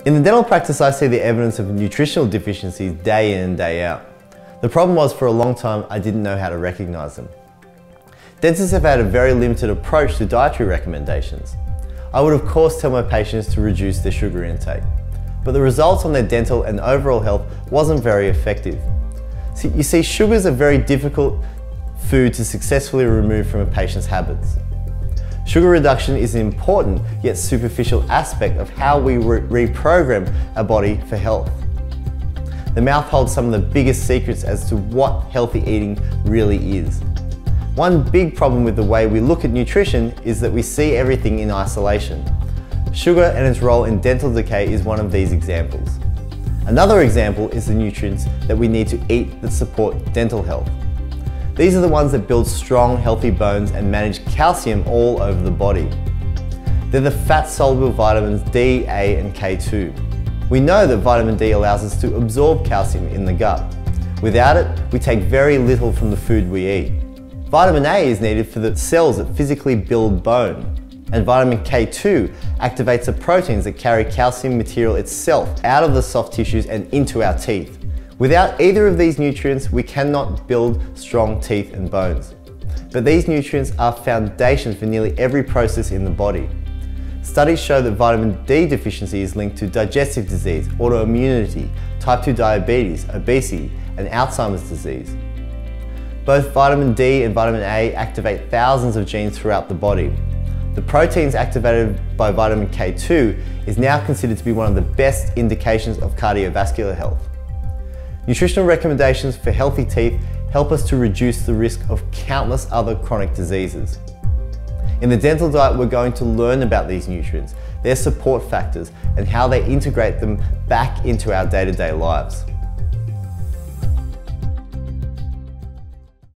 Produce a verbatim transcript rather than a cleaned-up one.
In the dental practice, I see the evidence of nutritional deficiencies day in and day out. The problem was, for a long time, I didn't know how to recognize them. Dentists have had a very limited approach to dietary recommendations. I would of course tell my patients to reduce their sugar intake, but the results on their dental and overall health wasn't very effective. See, you see, sugar is a very difficult food to successfully remove from a patient's habits. Sugar reduction is an important yet superficial aspect of how we re reprogram our body for health. The mouth holds some of the biggest secrets as to what healthy eating really is. One big problem with the way we look at nutrition is that we see everything in isolation. Sugar and its role in dental decay is one of these examples. Another example is the nutrients that we need to eat that support dental health. These are the ones that build strong, healthy bones and manage calcium all over the body. They're the fat-soluble vitamins D, A, and K two. We know that vitamin D allows us to absorb calcium in the gut. Without it, we take very little from the food we eat. Vitamin A is needed for the cells that physically build bone, and vitamin K two activates the proteins that carry calcium material itself out of the soft tissues and into our teeth. Without either of these nutrients, we cannot build strong teeth and bones. But these nutrients are foundations for nearly every process in the body. Studies show that vitamin D deficiency is linked to digestive disease, autoimmunity, type two diabetes, obesity, and Alzheimer's disease. Both vitamin D and vitamin A activate thousands of genes throughout the body. The proteins activated by vitamin K two is now considered to be one of the best indications of cardiovascular health. Nutritional recommendations for healthy teeth help us to reduce the risk of countless other chronic diseases. In the dental diet, we're going to learn about these nutrients, their support factors, and how they integrate them back into our day-to-day lives.